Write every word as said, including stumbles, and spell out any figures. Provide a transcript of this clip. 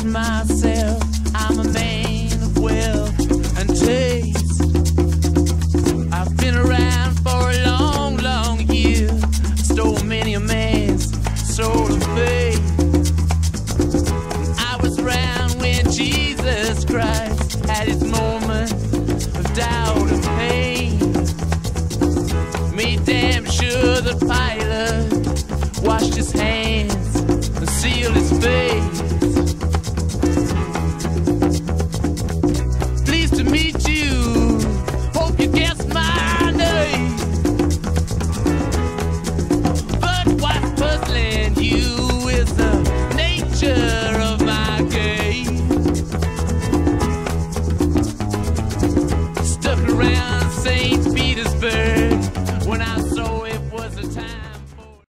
myself, I'm a man of wealth and taste. I've been around for a long, long year. Stole many a man's soul of faith. I was around when Jesus Christ had his moment of doubt and pain. Made damn sure that Pilate washed his hands and sealed his face.